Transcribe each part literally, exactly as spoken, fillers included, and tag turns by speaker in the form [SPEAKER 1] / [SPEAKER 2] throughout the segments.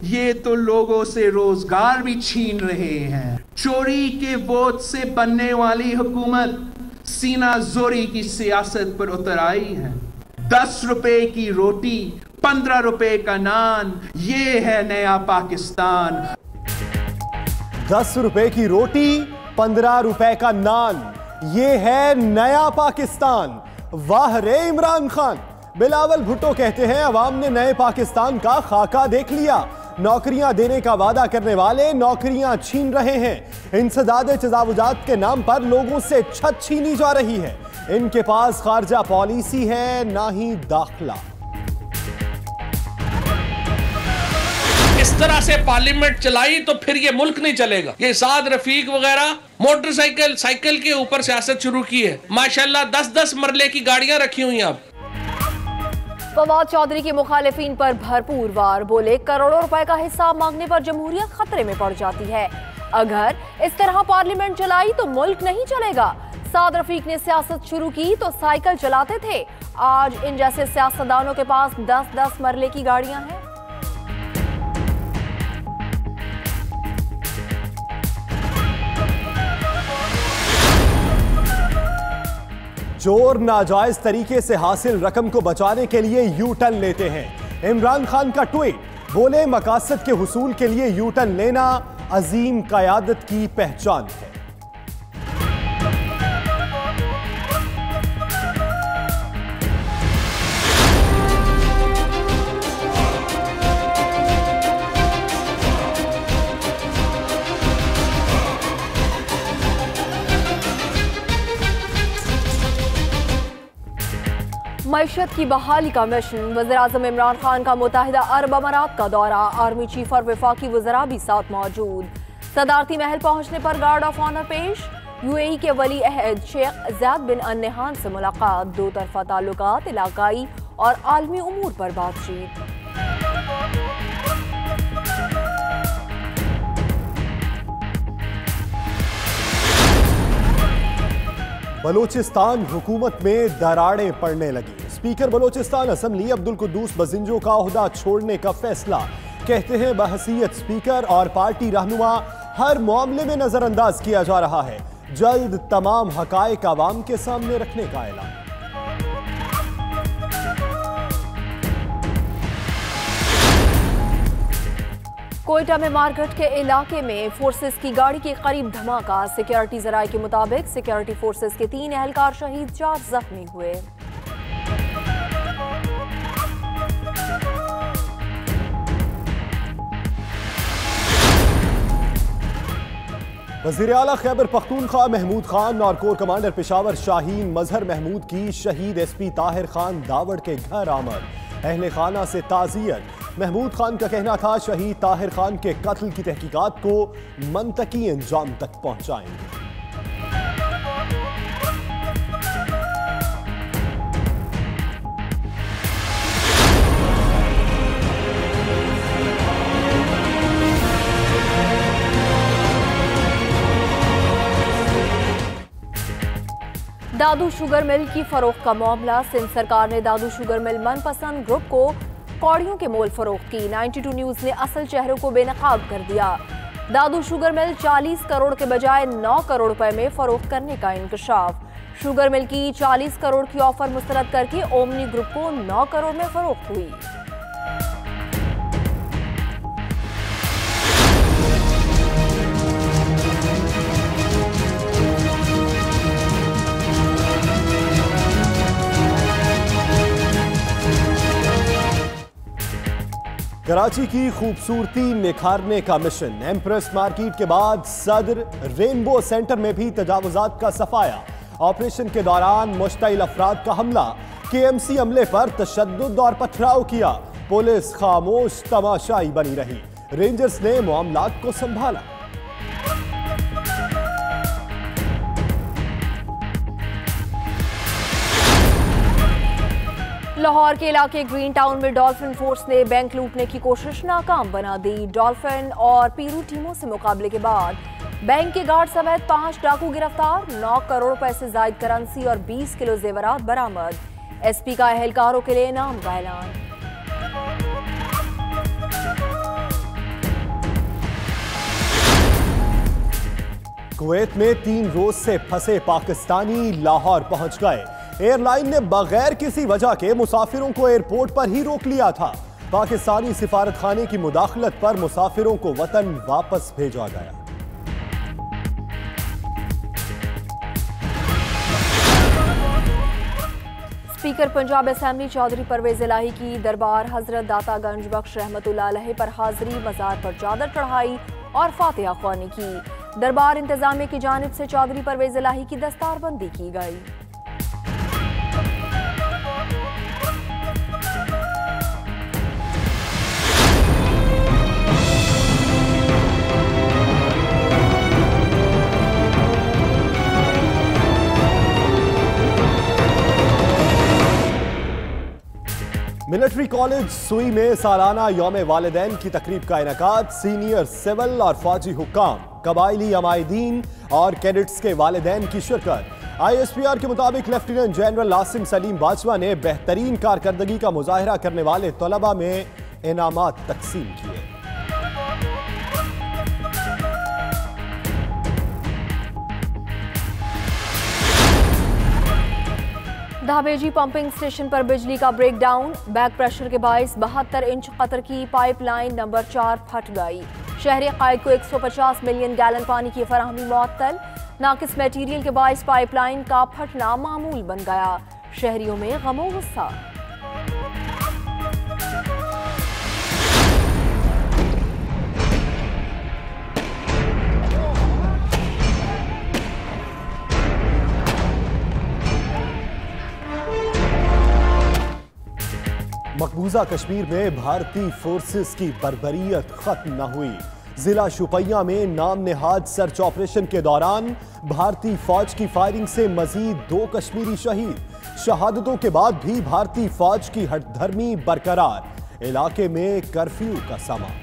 [SPEAKER 1] ये तो लोगों से रोजगार भी छीन रहे हैं। चोरी के बोझ से बनने वाली हुकूमत सीना जोरी की सियासत पर उतर आई है। दस रुपए की रोटी, पंद्रह रुपए का नान, ये है नया पाकिस्तान।
[SPEAKER 2] दस रुपए की रोटी, पंद्रह रुपए का नान, ये है नया पाकिस्तान। वाह रे इमरान खान। बिलावल भुट्टो कहते हैं अवाम ने नए पाकिस्तान का खाका देख लिया। नौकरियां देने का वादा करने वाले नौकरियां छीन रहे हैं। इंसदादे तजावुजात के नाम पर लोगों से छत छीनी जा रही है। इनके पास खारजा पॉलिसी है, ना ही दाखिला।
[SPEAKER 3] इस तरह से पार्लियामेंट चलाई तो फिर ये मुल्क नहीं चलेगा। ये साद रफीक वगैरह मोटरसाइकिल साइकिल के ऊपर सियासत शुरू की है। माशाल्लाह दस दस मरले की गाड़ियां रखी हुई हैं। अब
[SPEAKER 4] फवाद चौधरी की मुखालिफिन पर भरपूर वार, बोले करोड़ों रुपए का हिसाब मांगने पर जमहूरियत खतरे में पड़ जाती है। अगर इस तरह पार्लियामेंट चलाई तो मुल्क नहीं चलेगा। साद रफीक ने सियासत शुरू की तो साइकिल चलाते थे, आज इन जैसे सियासतदानों के पास दस दस मरले की गाड़ियां हैं।
[SPEAKER 2] चोर नाजायज तरीके से हासिल रकम को बचाने के लिए यू टर्न लेते हैं। इमरान खान का ट्वीट, बोले मकासद के हुसूल के लिए यू टर्न लेना अजीम क़यादत की पहचान है।
[SPEAKER 4] मईशत की बहाली का मिशन, वज़ीर-ए-आज़म इमरान खान का मुत्तहिदा अरब अमारात का दौरा, आर्मी चीफ और वफाकी वज़रा भी साथ मौजूद। सदारती महल पहुंचने पर गार्ड ऑफ ऑनर पेश, यूएई के वली अहद शेख ज़ायद बिन अल नहयान से मुलाकात, दो तरफा ताल्लुकात, इलाकाई और आलमी उमूर पर बातचीत।
[SPEAKER 2] बलूचिस्तान हुकूमत में दरारें पड़ने लगी। स्पीकर बलूचिस्तान असम्बली अब्दुल कुद्दूस बजिंजो का ओहदा छोड़ने का फैसला। कहते हैं बहसीयत स्पीकर और पार्टी रहनुमा हर मामले में नजरअंदाज किया जा रहा है। जल्द तमाम हकायक आवाम के सामने रखने का ऐलान।
[SPEAKER 4] कोयटा में मार्केट के इलाके में फोर्सेस की गाड़ी के करीब धमाका, सिक्योरिटी ज़राए के मुताबिक सिक्योरिटी फोर्सेस के तीन एहलकार शहीद, चार जख्मी हुए।
[SPEAKER 2] वज़ीर आला खैबर पख्तूनख्वा महमूद खान और कोर कमांडर पेशावर शाहीन मजहर महमूद की शहीद एसपी ताहिर खान दावड़ के घर आमद, अहले खाना से ताज़ियत। महमूद खान का कहना था शहीद ताहिर खान के कत्ल की तहकीकात को मंतकी अंजाम तक पहुंचाएंगे।
[SPEAKER 4] दादू शुगर मिल की फरोख्त का मामला, सिंध सरकार ने दादू शुगर मिल मनपसंद ग्रुप को कौड़ियों के मोल फरोख्त की। नाइन्टी टू न्यूज़ ने असल चेहरों को बेनकाब कर दिया। दादू शुगर मिल चालीस करोड़ के बजाय नौ करोड़ रुपए में फरोख्त करने का इंकशाफ। शुगर मिल की चालीस करोड़ की ऑफर मुस्तरद करके ओमनी ग्रुप को नौ करोड़ में फरोख्त हुई।
[SPEAKER 2] कराची की खूबसूरती निखारने का मिशन, एम्प्रेस मार्केट के बाद सदर रेनबो सेंटर में भी तजावुजात का सफाया। ऑपरेशन के दौरान मुश्तइल अफराद का हमला, केएमसी अमले पर तशद्दुद और पथराव किया। पुलिस खामोश तमाशाई बनी रही, रेंजर्स ने मामलात को संभाला।
[SPEAKER 4] लाहौर के इलाके ग्रीन टाउन में डॉल्फिन फोर्स ने बैंक लूटने की कोशिश नाकाम बना दी। डॉल्फिन और पीरू टीमों से मुकाबले के बाद बैंक के गार्ड समेत पांच डाकू गिरफ्तार, नौ करोड़ रुपए से जायद करेंसी और बीस किलो जेवरात बरामद। एसपी का एहलकारों के लिए इनाम का ऐलान।
[SPEAKER 2] कुवैत में तीन रोज से फंसे पाकिस्तानी लाहौर पहुंच गए। एयरलाइन ने बगैर किसी वजह के मुसाफिरों को एयरपोर्ट पर ही रोक लिया था। पाकिस्तानी सिफारत खाने की मुदाखलत पर मुसाफिरों को वतन वापस भेजा गया।
[SPEAKER 4] स्पीकर पंजाब असेंबली चौधरी परवेज इलाही की दरबार हजरत दाता गंज बख्श रहमतुल्लाह अलैह पर हाजिरी, मज़ार पर चादर चढ़ाई और फातिहा ख्वानी की। दरबार इंतजामिया की जानिब से चौधरी परवेज इलाही की दस्तारबंदी की गई।
[SPEAKER 2] मिलिट्री कॉलेज सुई में सालाना यौम वालिदैन की तकरीब का इनेकाद। सीनियर सिविल और फौजी हुक्काम, कबायली अमायदीन और कैडेट्स के वालिदैन की शिरकत। आई एस पी आर के मुताबिक लेफ्टिनेंट जनरल आसिम सलीम बाजवा ने बेहतरीन कारकर्दगी का मुजाहिरा करने वाले तलबा में इनामात तकसीम किए।
[SPEAKER 4] धाबेजी पंपिंग स्टेशन पर बिजली का ब्रेकडाउन, बैक प्रेशर के बायस बहत्तर इंच कतर की पाइपलाइन नंबर चार फट गई। शहरी कायद को एक सौ पचास मिलियन गैलन पानी की फराहमी मुअत्तल। नाकिस मटीरियल के बायस पाइपलाइन का फटना मामूल बन गया। शहरियों में गमो गुस्सा।
[SPEAKER 2] मकबूजा कश्मीर में भारतीय फोर्सेस की बर्बरियत खत्म न हुई। जिला शुपिया में नाम नेहाद सर्च ऑपरेशन के दौरान भारतीय फौज की फायरिंग से मजीद दो कश्मीरी शहीद। शहादतों के बाद भी भारतीय फौज की हठधर्मी बरकरार। इलाके में कर्फ्यू का समा।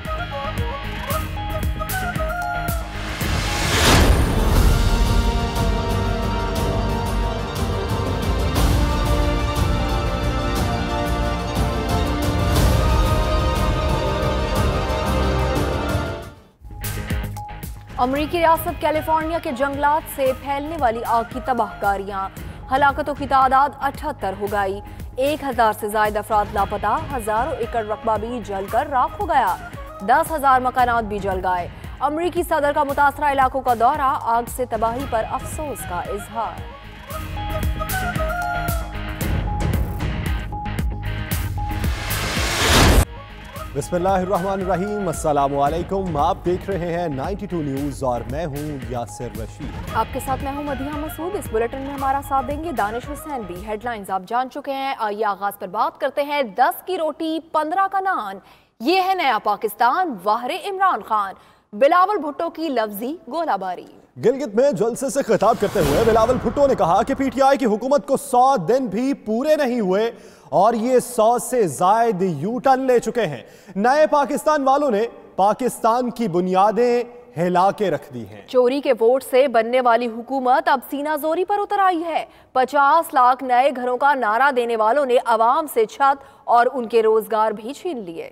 [SPEAKER 4] अमरीकी रियासत कैलिफोर्निया के जंगलात से फैलने वाली आग की तबाहकारियां, हलाकतों की तादाद अठहत्तर हो गई। एक हजार से ज्यादा अफराद लापता, हजारों एकड़ रकबा भी जलकर राख हो गया। दस हजार मकानात भी जल गए। अमरीकी सदर का मुतासरा इलाकों का दौरा, आग से तबाही पर अफसोस का इजहार।
[SPEAKER 2] बिस्मिल्लाहिर्रहमानिर्रहीम, अस्सलामु अलैकुम। आप देख रहे हैं बानवे न्यूज और मैं हूं यासिर रशीद।
[SPEAKER 4] आपके साथ मैं हूं मदिहा मसूद। इस बुलेटिन में हमारा साथ देंगे दानिश हुसैन भी। हेडलाइंस आप जान चुके हैं, आइए आगाज पर बात करते हैं। दस की रोटी पंद्रह का नान, ये है नया पाकिस्तान। वाहरे इमरान खान, बिलावल भुट्टो की लफ्जी गोलाबारी।
[SPEAKER 2] गिलगित में जलसे से खिताब करते हुए बिलावल भुट्टो ने कहा कि पीटीआई की हुकूमत को सौ दिन भी पूरे नहीं हुए और ये सौ से जायद यू टर्न ले चुके हैं। नए पाकिस्तान वालों ने पाकिस्तान की बुनियादें हिला के रख दी हैं।
[SPEAKER 4] चोरी के वोट से बनने वाली हुकूमत अब सीना जोरी पर उतर आई है। पचास लाख नए घरों का नारा देने वालों ने अवाम से छत और उनके रोजगार भी छीन लिए।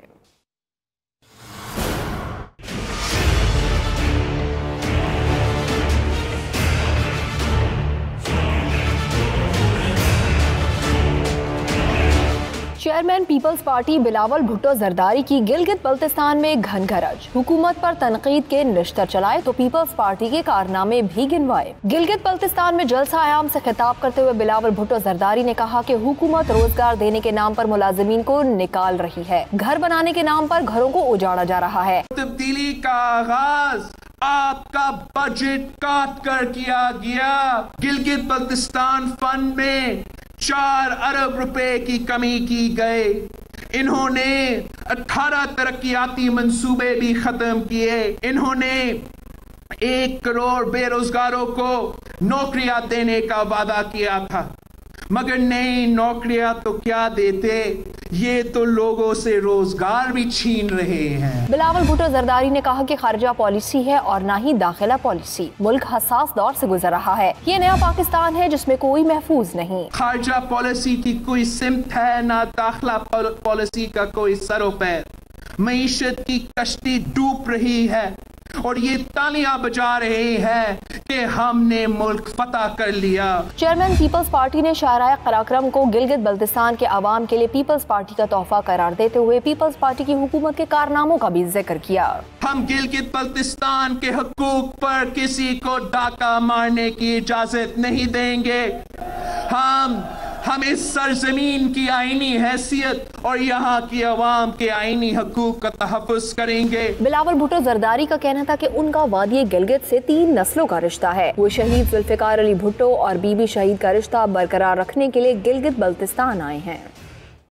[SPEAKER 4] चेयरमैन पीपल्स पार्टी बिलावल भुट्टो जरदारी की गिलगित बल्तिस्तान में घन गरज। हुकूमत पर तनकीद के निश्तर चलाए तो पीपल्स पार्टी के कारनामे भी गिनवाए। गिलगित बल्तिस्तान में जलसा आयाम से खिताब करते हुए बिलावल भुट्टो जरदारी ने कहा कि हुकूमत रोजगार देने के नाम पर मुलाजिमीन को निकाल रही है। घर बनाने के नाम पर घरों को उजाड़ा जा रहा है।
[SPEAKER 1] तब्दीली का आगाज आपका बजट काट कर किया गया। गिलगित बल्तिस्तान फंड में चार अरब रुपए की कमी की गई। इन्होंने अठारह तरक्याती मंसूबे भी खत्म किए। इन्होंने एक करोड़ बेरोजगारों को नौकरियां देने का वादा किया था, मगर नई नौकरियां तो क्या देते, ये तो लोगों से रोजगार भी छीन रहे हैं।
[SPEAKER 4] बिलावल भुट्टो जरदारी ने कहा कि खारजा पॉलिसी है और ना ही दाखिला पॉलिसी। मुल्क हसास दौर से गुजर रहा है। ये नया पाकिस्तान है जिसमें कोई महफूज नहीं।
[SPEAKER 1] खारजा पॉलिसी की कोई सिमत है, ना दाखिला पॉलिसी का कोई सरोपैर। मईशत की कश्ती डूब रही है और ये तालियां बजा रहे हैं कि हमने मुल्क फतह कर लिया।
[SPEAKER 4] चेयरमैन पीपल्स पार्टी ने शाहराह कराक्रम को गिलगित बल्तिस्तान के अवाम के लिए पीपल्स पार्टी का तोहफा करार देते हुए पीपल्स पार्टी की हुकूमत के कारनामों का भी जिक्र किया।
[SPEAKER 1] हम गिलगित बल्तिस्तान के हकूक पर किसी को डाका मारने की इजाजत नहीं देंगे। हम हम इस सरजमीन की आईनी हैसियत और यहाँ की अवाम के आईनी हकूक का तहफ़्फ़ुज़ करेंगे।
[SPEAKER 4] बिलावल भुट्टो जरदारी का कहना था कि उनका वादी गिलगित से तीन नस्लों का रिश्ता है। वो शहीद जुल्फ़िकार अली भुट्टो और बीबी शहीद का रिश्ता बरकरार रखने के लिए गिलगित बल्तिस्तान आए हैं।